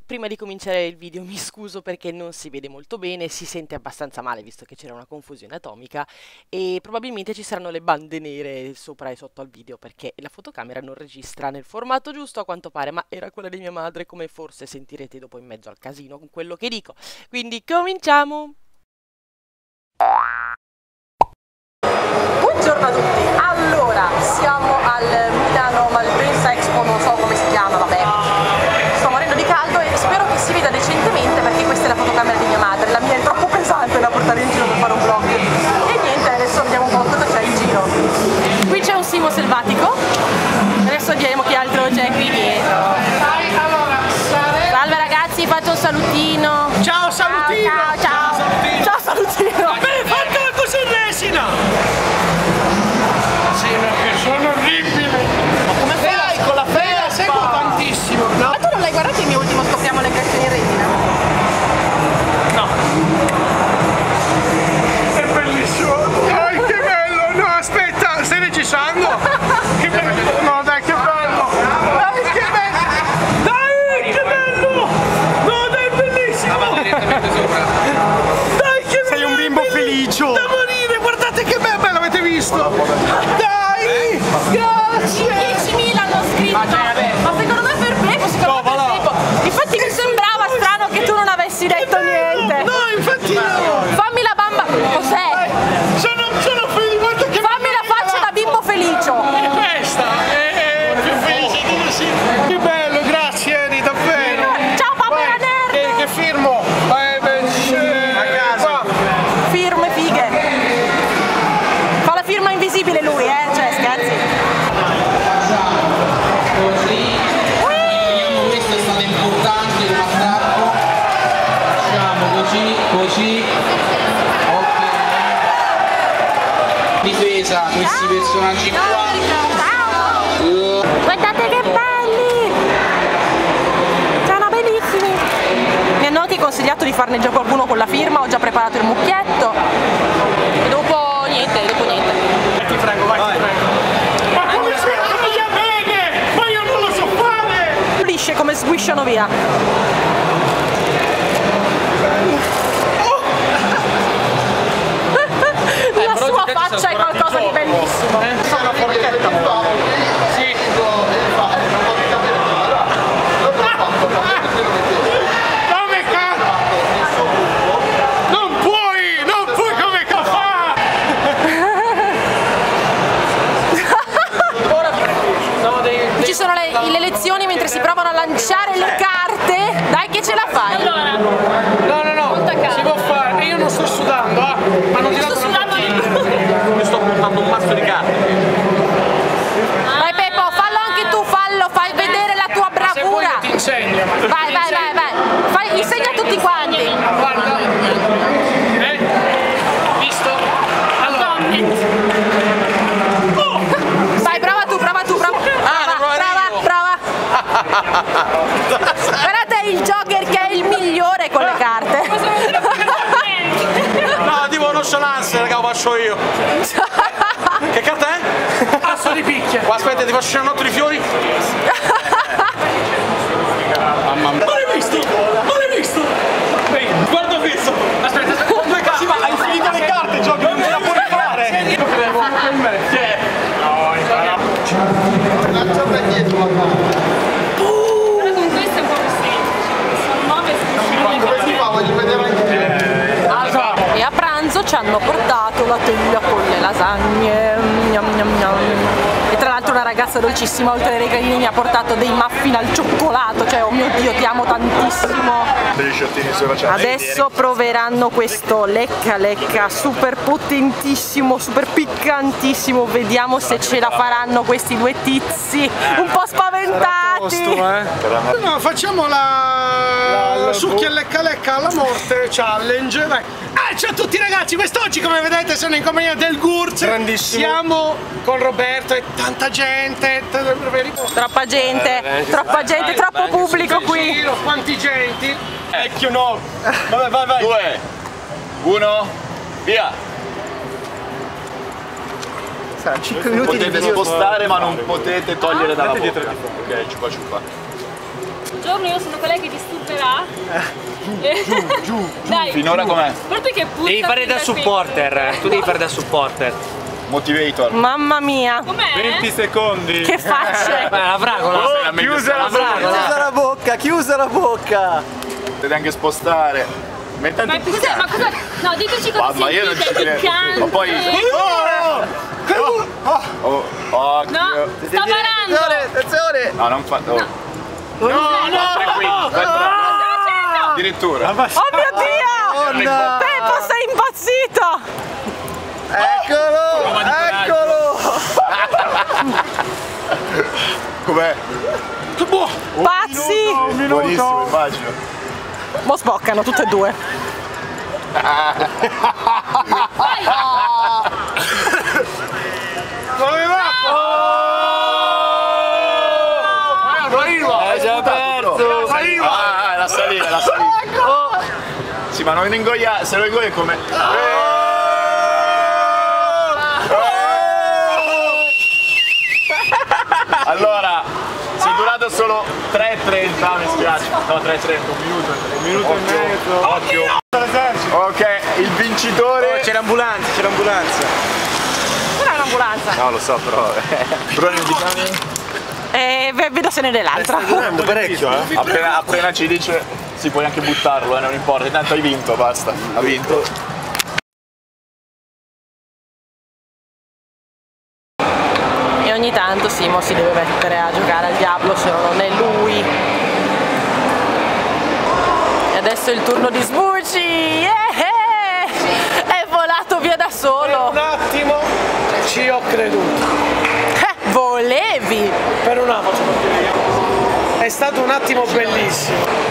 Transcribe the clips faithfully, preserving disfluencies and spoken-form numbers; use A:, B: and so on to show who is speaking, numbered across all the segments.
A: prima di cominciare il video mi scuso perché non si vede molto bene, si sente abbastanza male visto che c'era una confusione atomica e probabilmente ci saranno le bande nere sopra e sotto al video perché la fotocamera non registra nel formato giusto a quanto pare, ma era quella di mia madre, come forse sentirete dopo in mezzo al casino con quello che dico. Quindi cominciamo!
B: Buongiorno a tutti, allora siamo al Milano Malpensa Expo, non so come si chiama, vabbè, sto morendo di caldo e spero che si veda decentemente perché questa è la fotocamera di mia madre, la mia è troppo pesante da portare in giro per fare un vlog e niente, adesso vediamo un po' cosa c'è in giro. Qui c'è un simo selvatico, adesso vediamo che altro c'è qui dietro. Salve ragazzi, faccio un salutino.
C: Ciao salutino!
B: Ciao ciao! Ciao, ciao salutino!
C: Beh, fatela così in resina! Sì, perché sono orribile! Ma come fai con la fede? Seguo tantissimo! No?
B: Ma tu non l'hai guardato il mio ultimo Scopriamo le carte in resina?
C: No! È bellissimo! Dai che bello! No aspetta, stai registrando? Che bello! No dai che bello! Dai che bello! Dai che bello! No dai bellissimo! Direttamente sopra! Dai che bello! Sei un bimbo felice! Da morire! Guardate che bello! L'avete visto? Dai! Grazie!
B: diecimila hanno scritto! Ma secondo me per Beppo, secondo me per Beppo! Infatti mi sembrava strano che tu non avessi detto niente!
C: No, infatti no!
B: Fammi la bamba! Cos'è?
C: Sono, sono felice! Guarda che
B: Fammi la faccia da bimbo felice!
C: E questa è, è più felice di così! Che bello, grazie Eri, davvero!
B: Ciao papera nerd!
C: Che, che firmo? Eh, beh, a casa!
B: Firme fighe! Fa la firma invisibile lui, eh? Cioè, scherzi!
D: Questo è stato importante, un attacco, facciamo così, così, ok, difesa, questi personaggi qua,
B: Guardate che belli! Sono bellissimi! Mi hanno anche consigliato di farne già qualcuno con la firma, ho già preparato il mucchietto e dopo niente, dopo niente.
C: Ti prego, vai, ti prego! Ma come si via bene? Ma io non lo so fare!
B: Lisce come sguisciano via! La sua faccia è qualcosa di bellissimo!
C: Una forchetta! Sì! Come cazzo? Non puoi! Non puoi come cafà!
B: Ci sono le, le lezioni mentre si provano a lanciare le carte! Dai che ce la fai!
C: No, no, no! Si può fare! E io non sto sudando, ah! Ma non ti
B: Sto sudando
C: io sto portando un mazzo di carte!
B: Vai Peppo, fallo anche tu, fallo, fai vedere la tua
C: Se vuoi
B: bravura!
C: io ti insegno!
B: Vai, vai, vai, vai! Fai, insegna a tutti quanti!
C: Guarda! Eh? Visto? Allora! Oh!
B: Vai, prova tu, prova tu, prova! Brava, brava, brava! Guardate il Joker che è il migliore con le carte!
E: No, tipo nonchalance, raga, lo faccio io. Che carta è?
C: Asso di picchia!
E: Aspetta, ti faccio una notte di fiori? Mamma mia.
C: Ma l'hai visto? Ma l'hai visto? Vedi, guarda questo! Aspetta, aspetta, con due carte!
E: Sì, ma hai finito le carte, giochi, non ce la puoi fare!
C: Io credevo con me! Che? No,
D: lancia per dietro la mano.
F: Però con questo è un po' più semplice, sono nove
D: Ma come si fa? Voglio vedere anche te.
B: E a pranzo ci hanno portato la teglia con le lasagne. Gnam, gnam, gnam. E tra l'altro una ragazza dolcissima oltre ai regalini mi ha portato dei muffin al cioccolato, cioè oh mio Dio ti amo tantissimo. Adesso proveranno questo lecca lecca super potentissimo, super piccantissimo, vediamo se ce la faranno questi due tizi un po' spaventati.
C: no, facciamo la, la succhia lecca lecca alla morte challenge. Vai. Ah, ciao a tutti ragazzi, quest'oggi come vedete sono in compagnia del Gurz.
E: Grandissimo.
C: Siamo con Roberto e tanta gente.
B: Troppa gente, troppa gente, troppo pubblico qui.
C: Giro, quanti genti.
E: Vecchio no! Vabbè, vai, vai! Due, uno, via!
D: cinque minuti
E: Potete
D: di video.
E: spostare ma non potete togliere dalla bocca. Ok, ciupa ciupa.
F: Buongiorno, io sono collega di Disturbe migliorerà? Giù, giù. Dai.
E: Finora com'è?
F: Guarda che puzza.
G: Devi fare da supporter, tu devi fare da supporter.
E: Motivator.
B: Mamma mia.
F: Com'è?
C: venti secondi.
B: Che facce.
G: Beh, la fragola.
E: Oh,
C: Chiusa la
G: fragola.
H: Chiusa la bocca, chiusa la bocca.
E: Deve anche spostare. Metti
F: Ma cos'è? Ma cosa? No, diteci cosa
E: ma io non ci
F: sentite,
E: credo.
F: piccante.
E: Ma poi. Oh, oh, oh,
F: No, sta parando.
H: Attenzione, attenzione.
E: no, non fa. Oh.
F: No, no,
E: Addirittura.
B: Oh mio Dio! Peppo, sei impazzito!
H: Eccolo, eccolo.
E: Com'è?
B: Pazzi!
E: Buonissimo, immagino.
B: Mo sboccano tutte e due.
C: Come va?
E: Hai già perso. Ah, la salita, la salita. Oh. Sì, ma non ingoia, se lo ingoia è come. Allora, sei durato solo tre e trenta, mi spiace. No, tre e trenta, un minuto. Un minuto e mezzo. Occhio. Ok, il vincitore.
H: C'è l'ambulanza, c'è l'ambulanza.
B: Non è un'ambulanza.
E: No, lo so, però. Però non
B: E vedo se ne è l'altra.
H: Durando parecchio, eh.
E: appena, appena ci dice si puoi anche buttarlo, eh, non importa, intanto hai vinto, basta. Ha vinto.
B: E ogni tanto Simo si deve mettere a giocare al Diablo, se no non è lui. E adesso è il turno di Smucci! Yeah! È volato via da solo!
C: Un attimo ci ho creduto.
B: Eh, volevi!
C: Per un attimo. È stato un attimo bellissimo.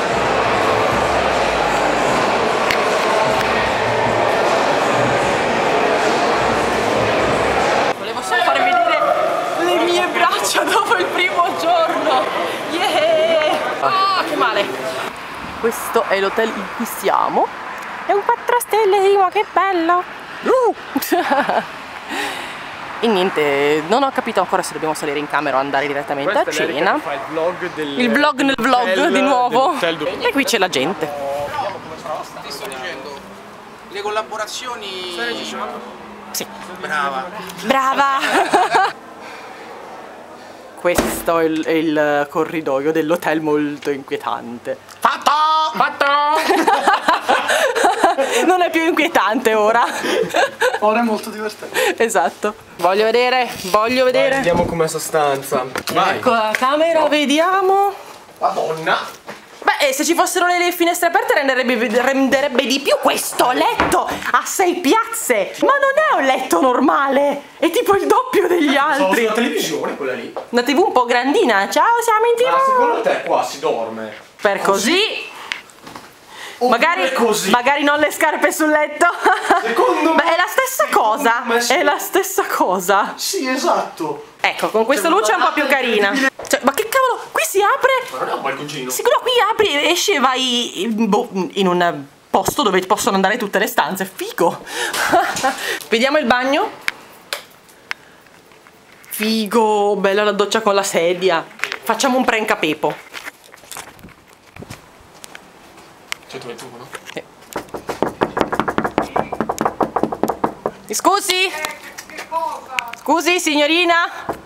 B: Volevo solo farvi vedere le mie braccia dopo il primo giorno! Yeah! Ah, che male! Questo è l'hotel in cui siamo. È un quattro stelle, Simo, che bello! Uh! E niente, non ho capito ancora se dobbiamo salire in camera o andare direttamente a cena.
C: Il vlog, del,
B: Il vlog nel vlog di nuovo. E qui c'è la gente.
G: Ti sto dicendo, le collaborazioni.
B: Sì.
G: Brava.
B: Brava! Questo è il, è il corridoio dell'hotel, molto inquietante.
G: Fatto! Fatto!
B: Non è più inquietante ora.
C: Ora è molto divertente.
B: Esatto. Voglio vedere, voglio vedere.
C: Vediamo com'è sostanza. Vai.
B: Ecco la camera, vediamo.
C: Madonna.
B: Beh, eh, se ci fossero le, le finestre aperte renderebbe, renderebbe di più questo letto a sei piazze. Ma non è un letto normale, è tipo il doppio degli altri.
C: La televisione quella lì.
B: Una tivù un po' grandina. Ciao, siamo in
C: Ma
B: tivù.
C: secondo te qua si dorme?
B: Per così.
C: Oppure
B: Magari,
C: così?
B: magari non le scarpe sul letto.
C: Secondo
B: Beh,
C: me-
B: è la stessa cosa.
C: me sì.
B: È la stessa cosa.
C: Sì, esatto.
B: Ecco, con questa luce è un po' più carina. Cioè, ma che cavolo? Qui si apre.
C: Ma non è un balconcino.
B: Sicuro qui apri, esce e vai in, boh, in un posto dove possono andare tutte le stanze. Figo. Vediamo il bagno. Figo, bella la doccia con la sedia. Facciamo un prank a Pepo.
C: centoventuno.
B: Eh. Mi scusi? Scusi, signorina?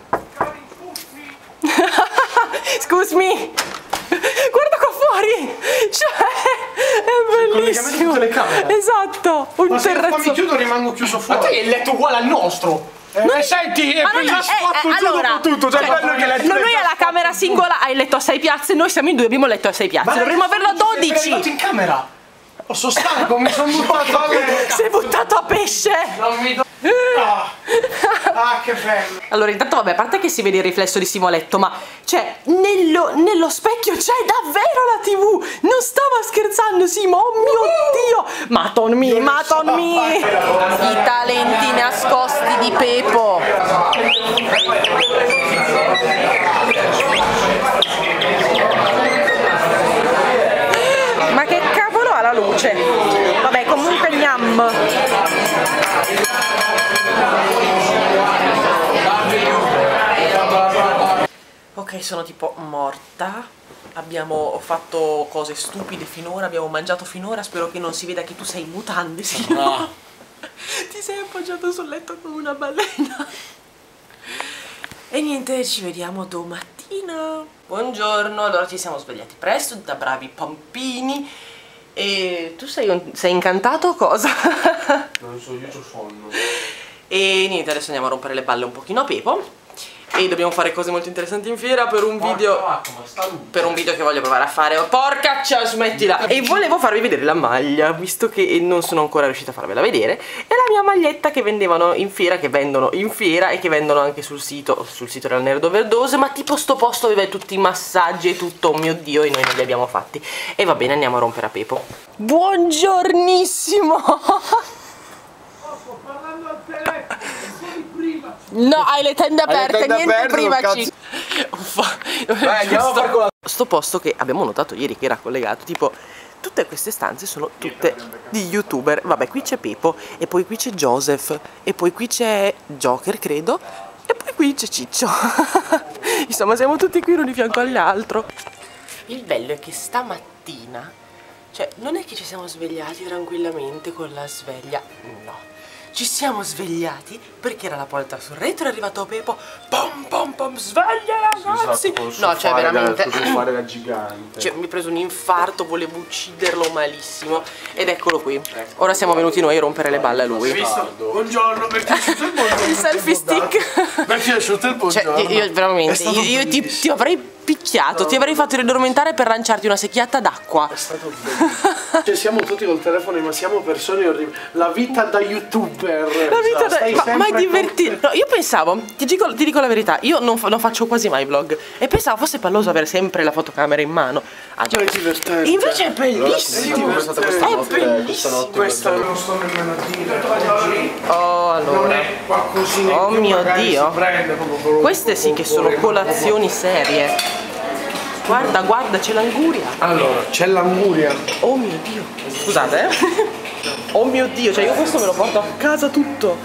B: Scusi me. Guarda qua fuori. Cioè, è bellissimo.
C: tutte le camere.
B: Esatto, un
C: Ma se io qua
B: terrazzo.
C: mi chiudo rimango chiuso fuori. Ma te il letto uguale al nostro. Eh, senti, è
B: Ma non-
C: già
B: eh,
C: fatto
B: eh,
C: giù
B: allora,
C: dopo tutto, cioè,
B: cioè,
C: bello che letto
B: lui
C: è
B: ha la camera singola, ha il letto a sei piazze, noi siamo in due, abbiamo il letto a sei piazze, dovremmo averlo a dodici.
C: Sei in camera. Oh, sono stanco, mi sono buttato a letto.
B: Si è buttato a pesce.
C: Non mi do... Ah, ah, che bello.
B: Allora, intanto vabbè, a parte che si vede il riflesso di Simo a letto, ma cioè, nello, nello specchio c'è davvero la tivù. Non stava scherzando Simo, oh mio Dio. Maton me, maton me. I talenti nascosti di Pepo. Ma che cavolo ha la luce? Vabbè, comunque gnam. Ok, sono tipo morta. abbiamo fatto cose stupide finora, abbiamo mangiato finora, spero che non si veda che tu sei in mutande, sì.
E: No.
B: Ti sei appoggiato sul letto come una balena. E niente, ci vediamo domattina. Buongiorno, allora ci siamo svegliati presto, da bravi pampini. E tu sei, sei incantato o cosa?
E: Non so, io c'ho sonno.
B: E niente, adesso andiamo a rompere le balle un pochino a Pepo. E dobbiamo fare cose molto interessanti in fiera per un video Per un video che voglio provare a fare. Porca cia, smettila. E volevo farvi vedere la maglia, visto che non sono ancora riuscita a farvela vedere. È la mia maglietta che vendevano in fiera, che vendono in fiera e che vendono anche sul sito. Sul sito era Nerd Overdose. Ma tipo sto posto aveva tutti i massaggi e tutto, oh mio Dio, e noi non li abbiamo fatti. E va bene, andiamo a rompere a Pepo. Buongiornissimo.
C: Sto parlando al telefono, sono prima.
B: No, hai le tende aperte,
E: tende
B: niente
E: aperte,
B: privaci.
E: Beh, andiamo a fare con la...
B: Sto posto che abbiamo notato ieri che era collegato, tipo tutte queste stanze sono tutte di youtuber. Vabbè, qui c'è Pepo, e poi qui c'è Joseph, e poi qui c'è Joker, credo, e poi qui c'è Ciccio. Insomma, siamo tutti qui uno di fianco all'altro. Il bello è che stamattina, cioè, non è che ci siamo svegliati tranquillamente con la sveglia, no. Ci siamo svegliati perché era la porta sul retro, è arrivato Pepo, pom pom pom, sveglia ragazzi! No, cioè veramente,
E: fare da gigante.
B: cioè, mi è preso un infarto, volevo ucciderlo malissimo. Ed eccolo qui, ora siamo venuti noi a rompere le balle a lui.
C: Buongiorno, mi è piaciuto il buongiorno.
B: Il selfie stick.
C: Mi è piaciuto il buongiorno.
B: Cioè, io veramente, io, io ti, ti avrei picchiato, ti avrei fatto ridormentare per lanciarti una secchiata d'acqua.
C: È stato bello. Cioè siamo tutti col telefono, ma siamo persone orribili. La vita da youtuber.
B: La vita da... Ma, ma è divertito. No, io pensavo, ti dico, ti dico la verità, io non, non faccio quasi mai vlog. E pensavo fosse palloso avere sempre la fotocamera in mano. Ah,
C: Cioè, è divertente.
B: invece è bellissimo.
C: È divertente.
B: Questa notte.
C: Questa non sto nemmeno a dire.
B: Oh, allora.
C: Non è qualcosina.
B: Oh
C: che
B: mio
C: magari
B: Dio.
C: si prende proprio con-
B: Queste sì che sono colazioni serie. Guarda, guarda, c'è l'anguria.
C: Allora, c'è l'anguria.
B: Oh mio Dio. Scusate, eh. Oh mio Dio, cioè io questo me lo porto a casa tutto.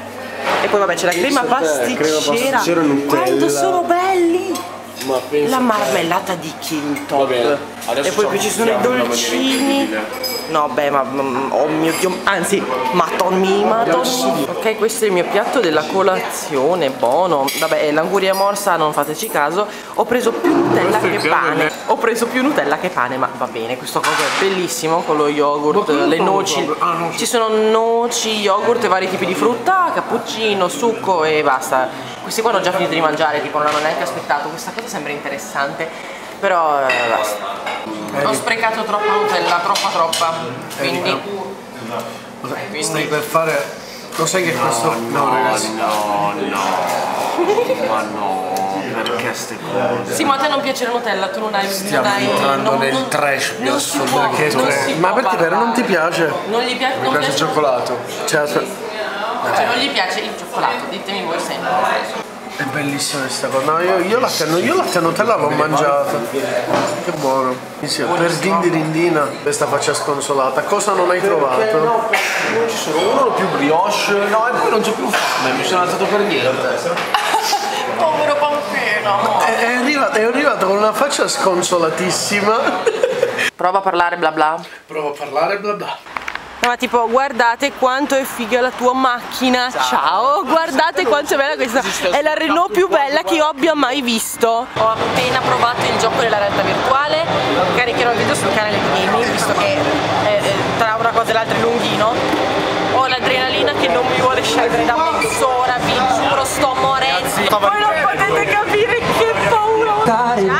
B: E poi vabbè c'è la crema pasticcera.
C: pasticcera e Nutella.
B: Quanto sono belli!
C: Ma penso
B: La marmellata di King Top. E poi qui ci sono i dolcini. No beh ma, ma oh mio Dio. Anzi, matonmi, matonmi. Ok, questo è il mio piatto della colazione. Buono. Vabbè, l'anguria morsa, non fateci caso. Ho preso più Nutella che pane. Ho preso più Nutella che pane, ma va bene. Questo coso è bellissimo con lo yogurt, le noci. Ci sono noci, yogurt e vari tipi di frutta, cappuccino, succo e basta. Questi qua hanno già finito di mangiare, tipo non hanno neanche aspettato. Questa cosa sembra interessante. Però eh, basta. Ho sprecato troppa Nutella, troppa troppa. Quindi.
C: Quindi stai per fare. Cos'è che questo. No, ragazzi.
E: No, no. Ma no, perché ste cose?
B: Sì, ma a te non piace la Nutella, tu non hai.
C: Stiamo
B: non hai,
C: entrando
B: non,
C: nel
B: non,
C: trash più
B: non si
C: assurdo
B: può,
C: che
B: non
C: trash.
B: si
C: Ma
B: può
C: perché vero non ti piace?
B: Non gli piace.
C: Mi
B: non
C: piace il cioccolato. Cioè, aspetta.
B: Cioè, non gli piace il cioccolato, ditemi voi sempre.
C: È bellissima questa cosa. No, io, io latte io latte Nutella l'ho mangiato. Che buono. Insieme, per dindirindina questa faccia sconsolata. Cosa non hai trovato?
E: Perché no, non ci sono uno più brioche, no, e poi non c'è più fame, mi sono alzato per niente.
B: Povero Pampino.
C: È, è, arrivato, è arrivato con una faccia sconsolatissima.
B: Prova a parlare bla bla.
C: Provo a parlare bla bla.
B: No, ma tipo, guardate quanto è figa la tua macchina. Ciao, Ciao. Guardate quanto è bella questa. È la Renault più bella che io abbia mai visto. Ho appena provato il gioco della realtà virtuale. Caricherò il video sul canale di Gaming, visto che eh, tra una cosa e l'altra è lunghino. Ho l'adrenalina che non mi vuole scendere da mezz'ora, vi giuro, sto morendo. Voi non potete capire che paura ho.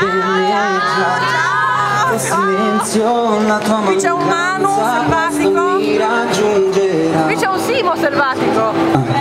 B: Qui c'è un Manu selvatico. Qui c'è un Simo selvatico.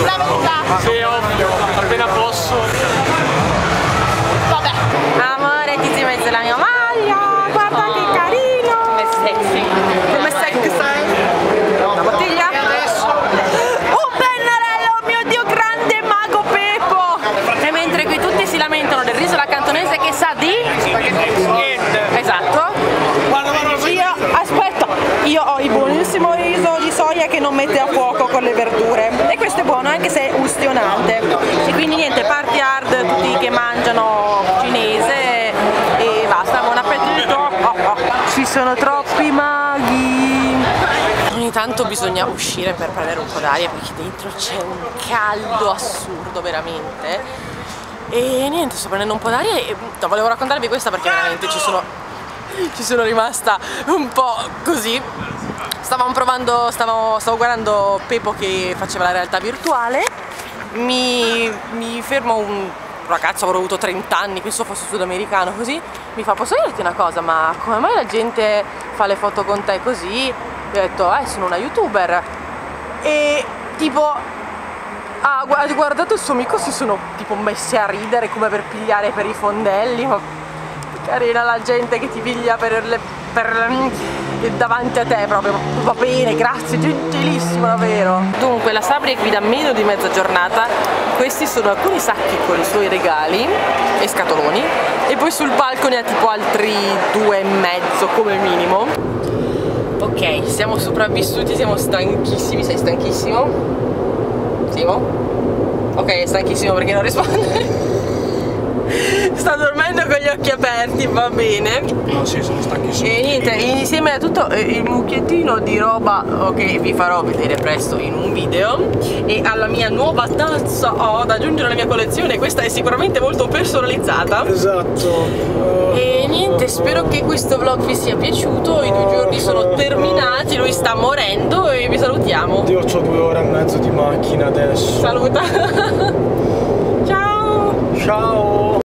B: Amore è che non mette a fuoco con le verdure, e questo è buono anche se è ustionante. E quindi niente, party hard, tutti che mangiano cinese e basta, buon appetito. Oh, oh. Ci sono troppi maghi. Ogni tanto bisogna uscire per prendere un po' d'aria perché dentro c'è un caldo assurdo veramente. E niente, sto prendendo un po' d'aria e no, volevo raccontarvi questa perché veramente ci sono, ci sono rimasta un po' così. Stavamo provando, stavo, stavo guardando Pepo che faceva la realtà virtuale, mi, mi fermo un ragazzo, avrò avuto trenta anni, penso fosse sudamericano così, mi fa: posso dirti una cosa, ma come mai la gente fa le foto con te così? Io ho detto: eh, sono una youtuber. E tipo ha ah, guardato il suo amico, si sono tipo messi a ridere come per pigliare per i fondelli, ma carina la gente che ti piglia per le, per, davanti a te proprio. Va bene, grazie, gentilissimo davvero. Dunque la Sabri è qui da meno di mezza giornata. Questi sono alcuni sacchi con i suoi regali e scatoloni, e poi sul palco ne ha tipo altri due e mezzo come minimo. Ok, siamo sopravvissuti, siamo stanchissimi. Sei stanchissimo? Simo? Ok, è stanchissimo perché non risponde. Sta dormendo con gli occhi aperti, va bene.
C: No, sì, sono stanchissimo.
B: E niente, insieme a tutto il mucchiettino di roba che vi farò vedere presto in un video, e alla mia nuova tazza ho da aggiungere alla mia collezione. Questa è sicuramente molto personalizzata.
C: Esatto.
B: E niente, spero che questo vlog vi sia piaciuto. I due giorni sono terminati, lui sta morendo e vi salutiamo.
C: Io ho due ore e mezzo di macchina adesso.
B: Saluta.